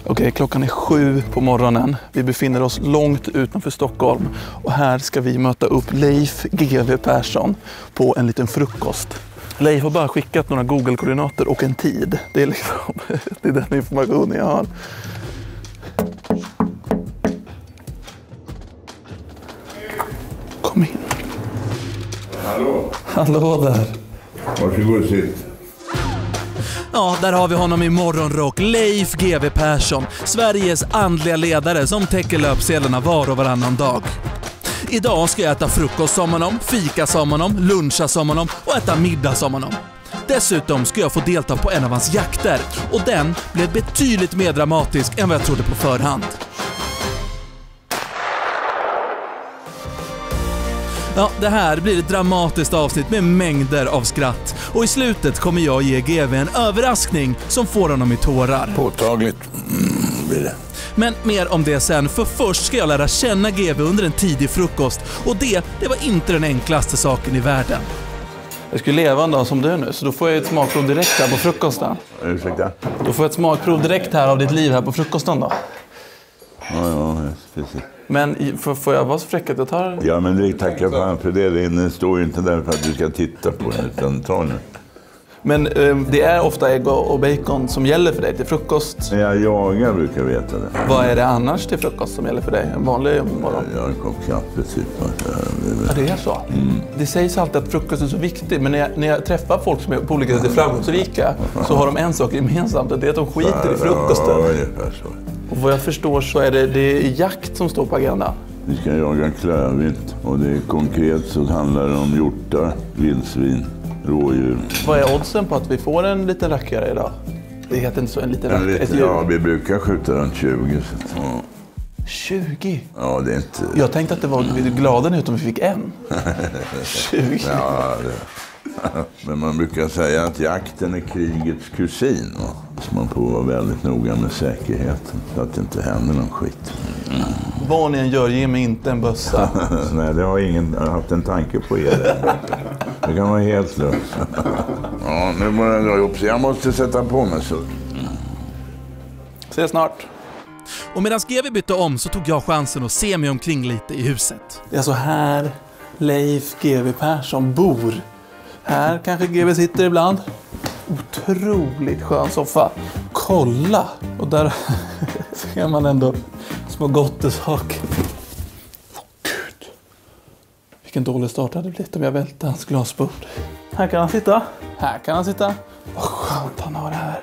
Okej, klockan är 7 på morgonen. Vi befinner oss långt utanför Stockholm. Och här ska vi möta upp Leif GW Persson på en liten frukost. Leif har bara skickat några Google-koordinater och en tid. Det är liksom, det är den informationen jag har. Kom in. Hallå. Hallå där. Varsågod och sitt. Ja, där har vi honom i morgonrock, Leif GW Persson, Sveriges andliga ledare som täcker löpsedlarna var och varannan dag. Idag ska jag äta frukost som honom, fika som honom, luncha som honom och äta middag som honom. Dessutom ska jag få delta på en av hans jakter och den blev betydligt mer dramatisk än vad jag trodde på förhand. Ja, det här blir ett dramatiskt avsnitt med mängder av skratt. Och i slutet kommer jag ge GW en överraskning som får honom i tårar. Påtagligt blir det. Men mer om det sen, för först ska jag lära känna GW under en tidig frukost. Och det var inte den enklaste saken i världen. Jag skulle leva en dag som du nu, så då får jag ett smakprov direkt här på frukosten. Ursäkta? Då får jag ett smakprov direkt här av ditt liv här på frukosten då. Ja, precis. Men får jag vara så fräck att jag tar... Ja, men det tackar fan för det. Det står ju inte där för att du ska titta på det, utan ta nu. Men det är ofta ägg och bacon som gäller för dig till frukost. Jag jagar brukar veta det. Vad är det annars till frukost som gäller för dig? En vanlig morgon? Jag har en kopp kaffe typ. Ja, det är så. Det sägs alltid att frukost är så viktig, men när jag träffar folk som är på olika sätt framgångsrika så har de en sak gemensamt, och det är att de skiter i frukosten. Ja, ungefär så. Och vad jag förstår så är det jakt som står på agendan. Vi ska jaga klövvilt och det är konkret så handlar det om hjortar, vildsvin, rådjur. Vad är oddsen på att vi får en liten rackare idag? Det heter inte så, en liten rackare. Ja, vi brukar skjuta runt 20. Så. 20? Ja, det är inte... Jag tänkte att det var glada nu om vi fick en. 20? Ja, men man brukar säga att jakten är krigets kusin. Så man får vara väldigt noga med säkerheten så att det inte händer någon skit. Vad ni än gör, ge mig inte en bössa. Nej, det har ingen haft en tanke på er. Det kan vara helt lugnt. Ja, nu börjar jag dra ihop sig. Jag måste sätta på mig så. Ses snart. Och medan GW bytte om så tog jag chansen att se mig omkring lite i huset. Det är så här Leif GW Persson bor. Här kanske GW sitter ibland. Otroligt skön soffa. Kolla! Och där ser man ändå små gottesaker. Gud! Vilken dålig start det hade blivit om jag välte hans glasbord. Här kan han sitta. Här kan han sitta. Vad skönt han har det här.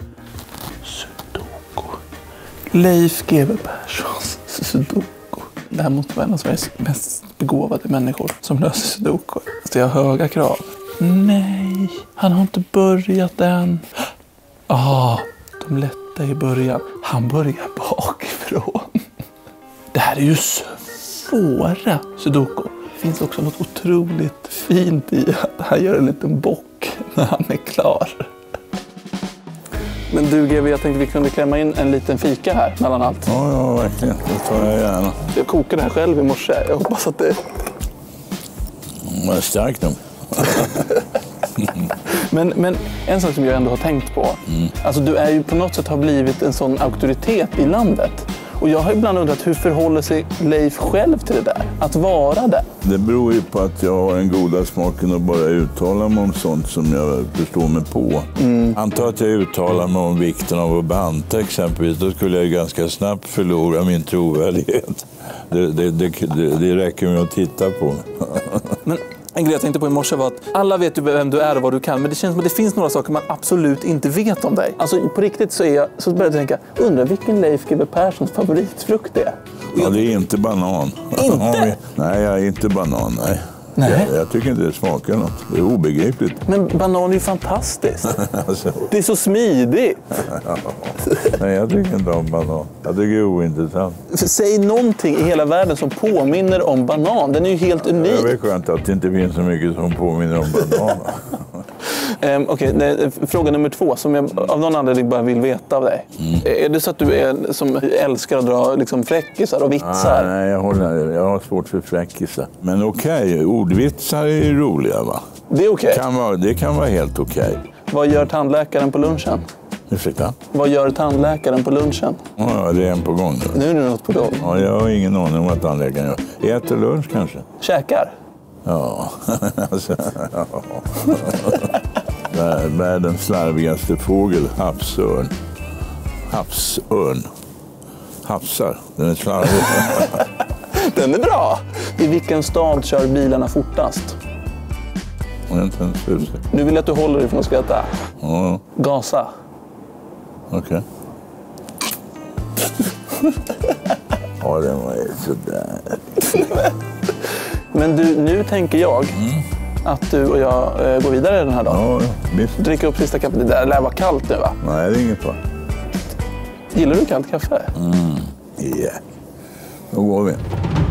Sudoku. Leif GW Perssons Sudoku. Det här måste vara en av Sveriges mest begåvade människor som löser Sudoku. Så jag har höga krav. Nej, han har inte börjat än. De lätta i början. Han börjar bakifrån. Det här är ju svåra Sudoku. Det finns också något otroligt fint i att han gör en liten bock när han är klar. Men du GW, jag tänkte vi kunde klämma in en liten fika här mellan allt. Ja, verkligen. Det tar jag gärna. Jag kokade det här själv i morse. Jag hoppas att det... Det är starkt nog. Men en sak som jag ändå har tänkt på. Alltså du är ju på något sätt har blivit en sån auktoritet i landet. Och jag har ibland undrat hur förhåller sig Leif själv till det där? Att vara det. Det beror ju på att jag har en goda smaken att bara uttala mig om sånt som jag förstår mig på. Antar att jag uttalar mig om vikten av att banta exempelvis. Då skulle jag ganska snabbt förlora min trovärdighet. Det räcker med att titta på. Men en grej jag tänkte på i morse var att alla vet ju vem du är och vad du kan. Men det känns som att det finns några saker man absolut inte vet om dig. Alltså på riktigt så började jag tänka, undrar vilken Leif GW Perssons favoritfrukt är. Ja, det är inte banan. Inte? Nej, jag är inte banan, nej. Nej. Jag tycker inte det smakar något. Det är obegripligt. Men banan är ju fantastiskt. Alltså. Det är så smidigt. Nej, jag tycker inte om banan. Jag tycker det är ointressant. Säg någonting i hela världen som påminner om banan. Den är ju helt unik. Jag vet skönt att det inte finns så mycket som påminner om banan. Okej, fråga nummer 2 som jag av någon anledning bara vill veta av dig. Är det så att du är som älskar att dra liksom fräckisar och vitsar? Nej, jag har svårt för fräckisar. Men okej, ordvitsar är roliga va? Det är okej? Det kan vara helt okej. Vad gör tandläkaren på lunchen? Ursäkta? Vad gör tandläkaren på lunchen? Ja, det är en på gång nu. Nu är det något på gång. Ja, jag har ingen aning om vad tandläkaren gör. Äter lunch kanske? Käkar? Ja, alltså, ja. Världens slarvigaste fågel, havsörn. Havsörn. Havsar, den är slarvig. Den är bra! I vilken stad kör bilarna fortast? Nu vill jag att du håller dig från att skratta. Ja, Gasa. okej. Ja, den var ju sådär. Men du, nu tänker jag att du och jag går vidare den här dagen. Ja, visst. Dricka upp sista kaffet. Det lär vara kallt nu, va? Nej, det är inget bra. Gillar du kallt kaffe? Ja, då går vi.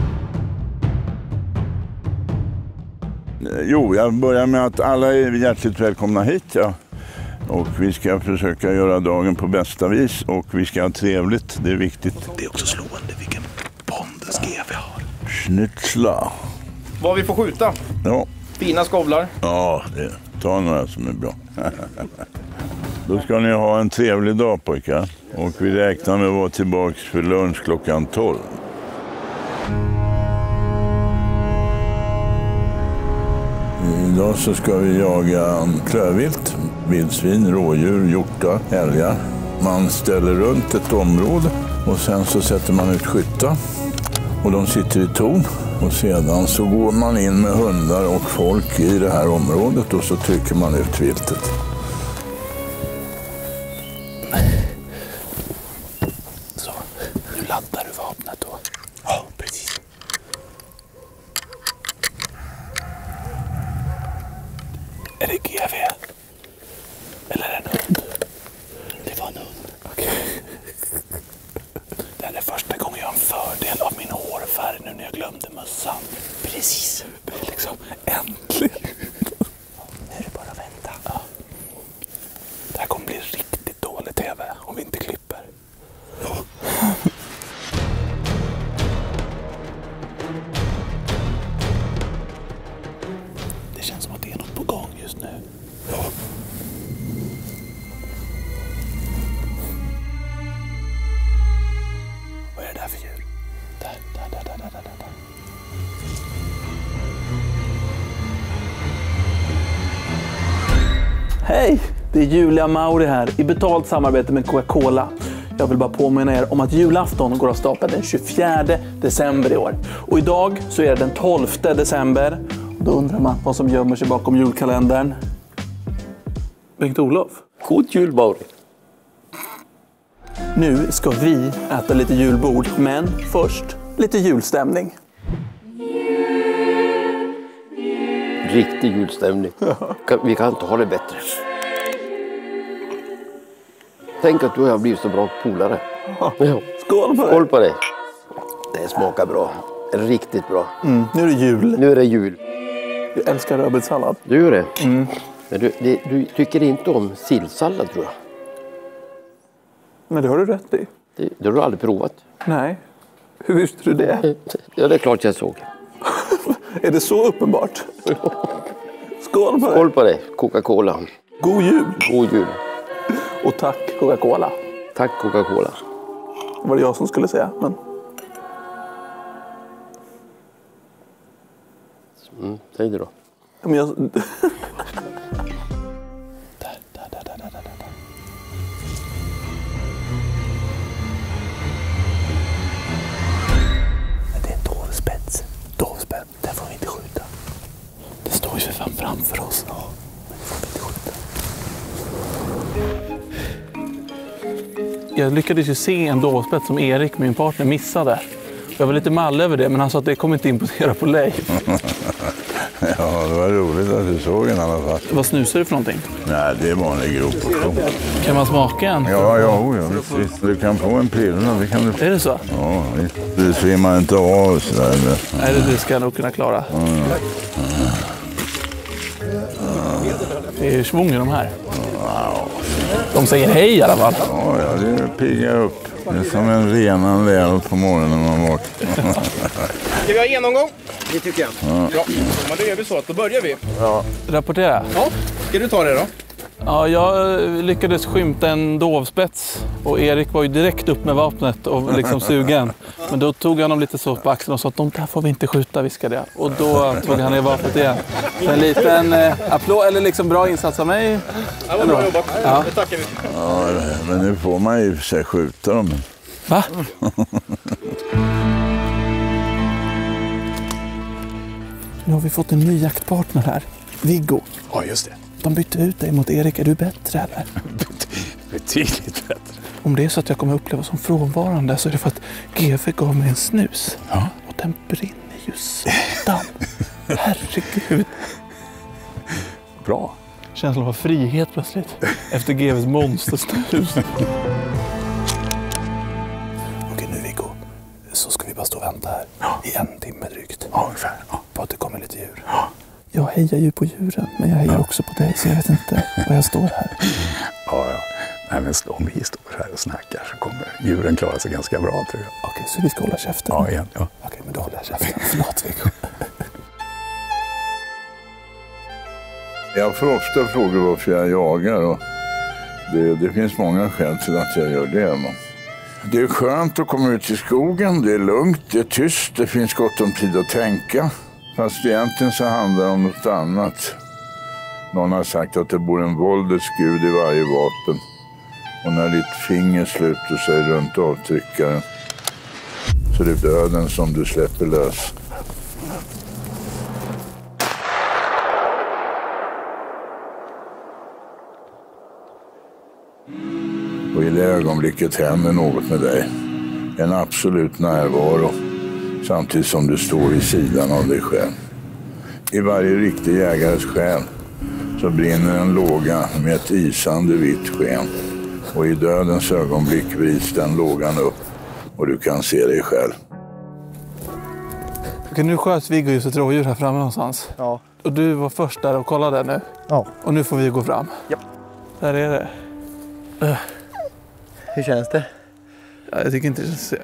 Jo, jag börjar med att alla är hjärtligt välkomna hit. Ja. Och vi ska försöka göra dagen på bästa vis och vi ska ha trevligt, det är viktigt. Det är också slående vilken bondes GV har. Schnitzla. Vad vi får skjuta. Ja, Fina skovlar. ja ta några som är bra. Då ska ni ha en trevlig dag, pojkar. Och vi räknar med att vara tillbaka för lunch klockan 12. Idag så ska vi jaga klövvilt, vildsvin, rådjur, hjortar, älgar. Man ställer runt ett område och sen så sätter man ut skyttar. Och de sitter i torn. Och sedan så går man in med hundar och folk i det här området och så trycker man ut viltet. Så, nu laddar du vapnet då. Ja, precis. Är det GV? Eller en hund? Det var en hund. Okej. Det här är första gången jag har en fördel av min hårfärg nu när jag glömde mössan. Precis. Det är liksom äntligen. Nu är det bara att vänta. Ja. Det här kommer bli riktigt dålig tv om vi inte klipper. Ja. Det känns som att det är något på gång just nu. Ja. Vad är det där för djur? Där. Hej! Det är Julia Mauri här i betalt samarbete med Coca-Cola. Jag vill bara påminna er om att julafton går av stapeln den 24 december i år. Och idag så är det den 12 december. Och då undrar man vad som gömmer sig bakom julkalendern. Bengt-Olof. God jul, Mauri. Nu ska vi äta lite julbord, men först lite julstämning. Riktig julstämning. Vi kan inte ha det bättre. Tänk att du och jag har blivit så bra polare. Ja. Ja. Skål på Skål det! på det. Det smakar bra. Riktigt bra. Nu är det jul. Nu är det jul. Jag älskar rödbetssallad. Du gör det? Men du tycker inte om sillsallad, tror jag. Men det har du rätt i. Det har du aldrig provat. Nej. Hur visste du det? Ja, det är klart jag såg. Är det så uppenbart? Skål på det! Skål på det. Coca-Cola. God jul! God jul. Och tack Coca-Cola. Tack, Coca-Cola. Det var det jag som skulle säga, men... Säg det då. Men jag... Där. Det är en dovspets. Dovspets, där får vi inte skjuta. Det står ju för fan framför oss. Ja, men det får vi inte skjuta. Jag lyckades ju se en dovspets som Erik, min partner, missade. Jag var lite mall över det, men han sa att det kommer inte imponera på Leif. Ja, det var roligt att du såg den i alla fall. Vad snusar du för någonting? Nej, det är vanlig grov portion. Kan man smaka en? Ja, visst. Du kan få en prilla, det kan du. Är det så? Ja, visst. Du svimmar inte av sådär. Nej, det ska jag nog kunna klara. Det är svung i de här. De säger hej i alla fall. Ja, det piggar upp. Det är som en renande eld på morgonen när man vaknar. Ska vi ha genomgång? Det tycker jag. Ja. Men då gör vi så att då börjar vi. Rapportera. Ja. Ska du ta det då? Ja, jag lyckades skymta en dovspets och Erik var ju direkt upp med vapnet och liksom sugen. Men då tog jag honom lite så på axeln och sa att de där får vi inte skjuta, viskade jag. Och då tog han ner vapnet igen. Så en liten applåd, eller liksom bra insats av mig. Ja, vad bra jobbat. Ja. Det tackar vi. Ja, men nu får man ju för sig skjuta dem. Va? Nu har vi fått en ny jaktpartner här. Viggo. Ja, just det. De bytte ut dig mot Erik. Är du bättre eller? Betydligt bättre. Om det är så att jag kommer uppleva som frånvarande så är det för att GV gav mig en snus. Ja. Och den brinner ju satan. Herregud. Bra. Känslan av frihet plötsligt. Efter GVs monstersnus. Okej, nu Viggo. Så ska vi bara stå och vänta här. I 1 timme drygt. Ja, ungefär. Ja. På att det kommer lite djur. Jag hejar ju på djuren, men jag hejar också på dig. Så jag vet inte vad jag står här. Ja. Nej, men om vi står här och snackar så kommer djuren klara sig ganska bra, tror jag. Okej, så vi ska hålla käften? Ja, igen. Ja. Okej, men då håller jag käften. Förlåt, Viggo. Jag får ofta frågor varför jag jagar och det finns många skäl till att jag gör det. Men det är skönt att komma ut i skogen, det är lugnt, det är tyst, det finns gott om tid att tänka. Fast egentligen så handlar det om något annat. Någon har sagt att det bor en våldets gud i varje vapen. Och när ditt finger sluter sig runt avtryckaren så är det döden som du släpper lös. Och i det ögonblicket händer något med dig. En absolut närvaro. Samtidigt som du står vid sidan av dig själv. I varje riktig jägares själ så brinner en låga med ett isande vitt sken. Och i dödens ögonblick vrids den lågan upp och du kan se dig själv. Okej, nu sköts Viggo just ett rådjur här framme någonstans. Ja. Och du var först där och kollade nu. Ja. Och nu får vi gå fram. Ja. Där är det. Hur känns det? Ja, jag tycker inte det känns...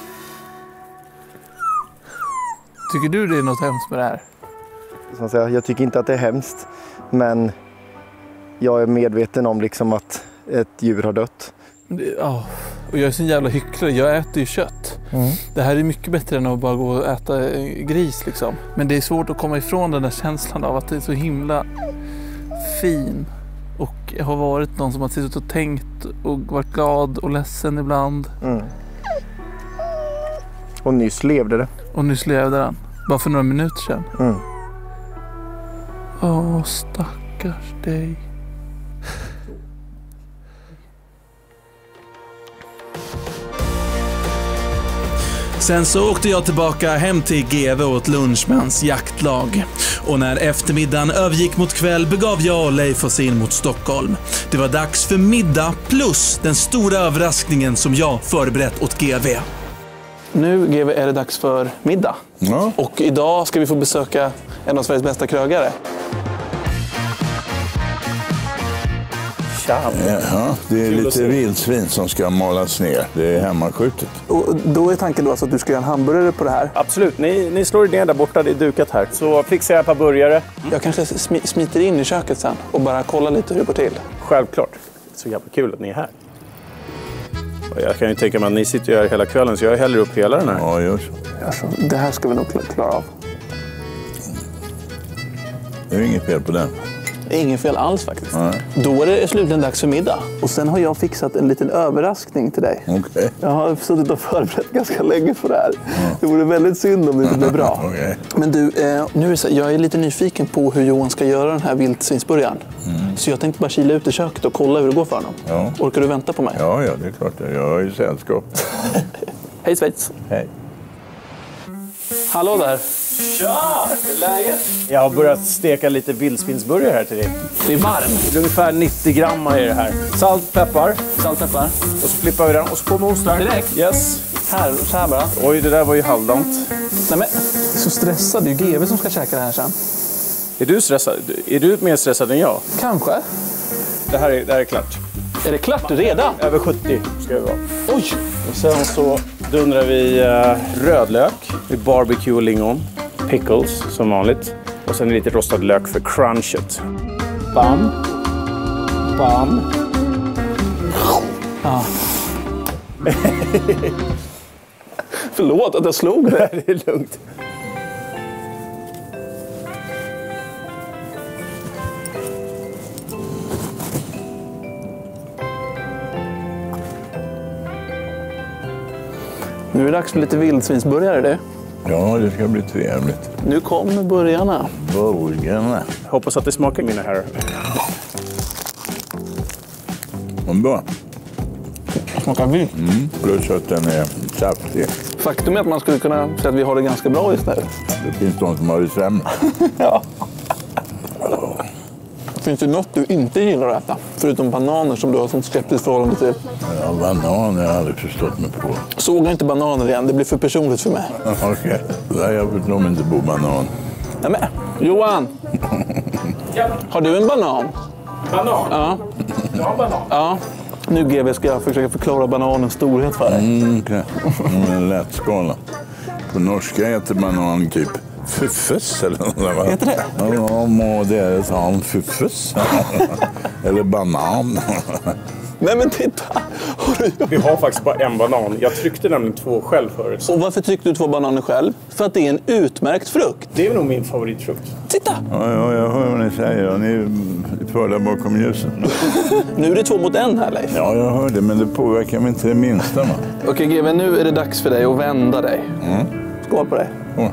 Tycker du det är något hemskt med det här? Som jag säger, jag tycker inte att det är hemskt, men jag är medveten om liksom att ett djur har dött. Ja, och jag är så jävla hycklare. Jag äter ju kött. Det här är mycket bättre än att bara gå och äta gris liksom. Men det är svårt att komma ifrån den där känslan av att det är så himla fin. Och jag har varit någon som har suttit och tänkt och varit glad och ledsen ibland. Och nyss levde det. Och nyss levde den. Bara för några minuter sedan. Åh, stackars dig. Sen så åkte jag tillbaka hem till GV och åt lunch med hans jaktlag. Och när eftermiddagen övergick mot kväll begav jag och Leif oss in mot Stockholm. Det var dags för middag plus den stora överraskningen som jag förberett åt GV. Nu, GV, är det dags för middag. Ja. Och idag ska vi få besöka en av Sveriges bästa krögare. Ja, det är lite vildsvin som ska malas ner. Det är hemmaskjutet. Och då är tanken då alltså att du ska göra en hamburgare på det här. Absolut, ni slår ner där borta, det är dukat här. Så fixar jag ett par burgare. Jag kanske smiter in i köket sen och bara kollar lite hur det går till. Självklart. Så jävla kul att ni är här. Och jag kan ju tänka mig att ni sitter ju här hela kvällen så jag häller upp hela den här. Ja, gör så. Alltså, det här ska vi nog klara av. Det är inget fel på den. Ingen fel alls faktiskt. Nej. Då är det slutligen dags för middag. Och sen har jag fixat en liten överraskning till dig. Okej. Jag har suttit och förberett ganska länge för det här. Det vore väldigt synd om det inte blir bra. Okej. Men du, nu är det så, jag är lite nyfiken på hur Johan ska göra den här vildsvinsburgaren. Så jag tänkte bara kila ut i köket och kolla hur det går för honom. Ja. Orkar du vänta på mig? Ja, det är klart. Jag har ju sällskap. Hej Schweiz! Hej. Hallå där! Tja! Hur är läget? Jag har börjat steka lite vildsvinsburgare här till dig. Det är varmt. Det är ungefär 90 gram i det här. Salt, peppar. Salt, peppar. Och så flippar vi den och så på med ostar. Direkt? Yes. Här, så här bara. Oj, det där var ju halvdant. Nej men, jag är så stressad. Det är ju GV som ska käka det här sen. Är du stressad? Är du mer stressad än jag? Kanske. Det här är klart. Är det klart redan? Över 70 ska det vara. Oj! Och sen så dundrar vi rödlök med barbecue och lingon. Pickles som vanligt. Och sen lite rostad lök för crunchet. Bam. Bam. Ja. Förlåt att jag slog det. Det är lugnt. Nu är det dags för lite vildsvinsburgare det. Ja, det ska bli trevligt. Nu kommer burgarna. Burgarna. Hoppas att det smakar mina herrar. Bra. Smakar vilt. Plus att den är saftig. Faktum är att man skulle kunna säga att vi har det ganska bra just nu. Det finns de som har det sämre. Ja. Finns det något du inte gillar att äta? Förutom bananer som du har sånt skeptiskt förhållande till. Ja, banan har jag aldrig förstått mig på. Såga inte bananer igen, det blir för personligt för mig. Okej. Nej, jag vet nog inte på banan. Nej, men. Johan! Har du en banan? Banan? Ja. Jag har banan. Ja. Nu GV ska jag försöka förklara bananens storhet för dig. Okej. En lätt skala. På norska heter banan typ fuffes eller något där, va? Heter det? Ja, må det är sån fuffes. Eller banan. Nej men titta! Vi har faktiskt bara en banan. Jag tryckte nämligen 2 själv förut. Och varför tryckte du 2 bananer själv? För att det är en utmärkt frukt. Det är nog min favoritfrukt. Titta! Ja, jag hör vad ni säger. Ni är förda bakom ljuset. Nu är det 2 mot 1 här, Leif. Ja, jag hör det, men det påverkar mig inte det minsta. Okej, GV, nu är det dags för dig att vända dig. Skål på dig. Ja.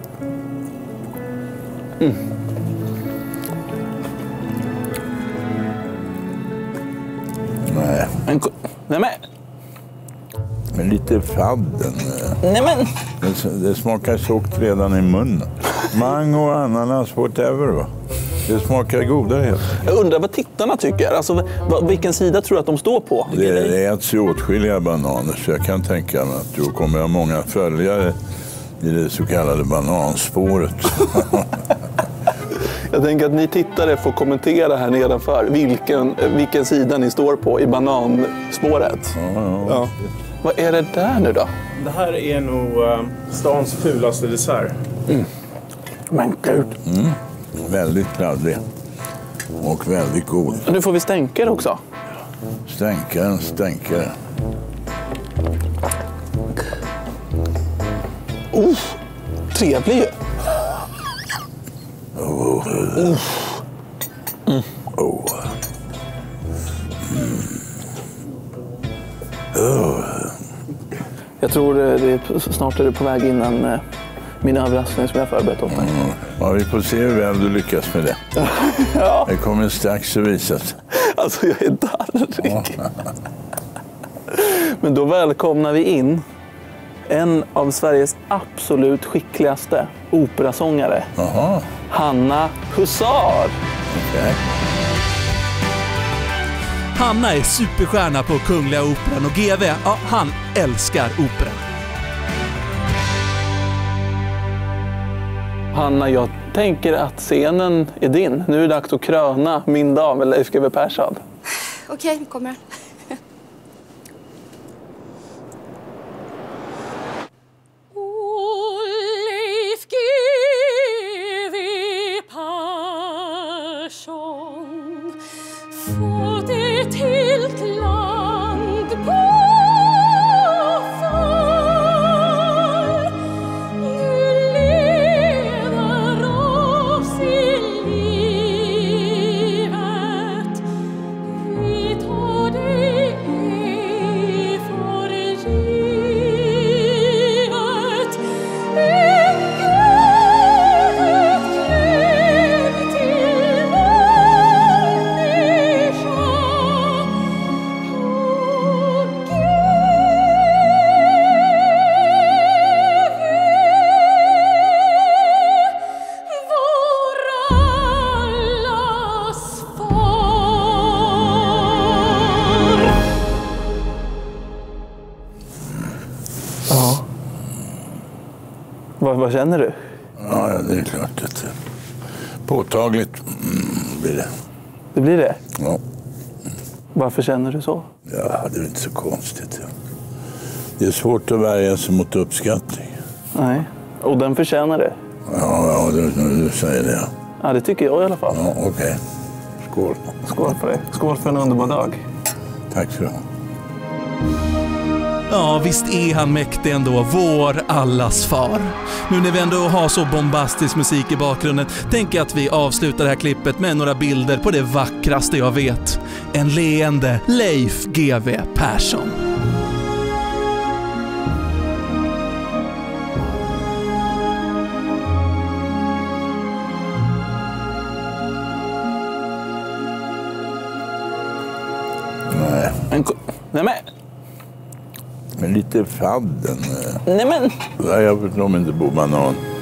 Nej, Nej men! men lite fadden. Nej men! Det smakar sokt redan i munnen. Mango, ananas, whatever, va? Det smakar godare helt. Jag undrar vad tittarna tycker. Alltså, vilken sida tror du att de står på? Det äts ju åtskilliga bananer, så jag kan tänka mig att du kommer ha många följare i det så kallade bananspåret. Jag tänker att ni tittare får kommentera här nedanför vilken sida ni står på i bananspåret. Ja. Vad är det där nu då? Det här är nog stans fulaste dessert. Men gud. Väldigt kladdig och väldigt god. Nu får vi stänka det också. Stänkare. Trevlig ju. Jag tror snart är det på väg innan min överraskning som jag förberett åt mig. Ja, vi får se hur väl du lyckas med det. Ja. Det kommer strax att visas. Alltså jag är darrig. Men då välkomnar vi in en av Sveriges absolut skickligaste operasångare. Jaha. Hanna Hussar. Okej. Hanna är superstjärna på Kungliga Operan och GV, ja, han älskar opera. Hanna, jag tänker att scenen är din. Nu är det dags att kröna min dam, eller Leif GW Persson. Okej, nu kommer den. Leif GW Persson, fått ett helt land på fall. Du lever oss i livet. Vi tar dig ej för givet. En Gud utklädd till människa. Vår allas far. Ja. Vad känner du? Ja, det är klart att det påtagligt blir det. Det blir det? Ja. Varför känner du så? Ja, det är inte så konstigt. Ja. Det är svårt att värja sig mot uppskattning. Nej. Och den förtjänar det. Ja, du säger det. Ja, det tycker jag i alla fall. Ja, okej. Skål. Skål för dig. Skål för en underbar dag. Tack så mycket. Ja, visst är han mäktig ändå, vår allas far. Nu när vi ändå har så bombastisk musik i bakgrunden tänker jag att vi avslutar det här klippet med några bilder på det vackraste jag vet. En leende Leif GW Persson. Nej men... Men lite fadden. Nej men... Jag vet inte om inte bor banan.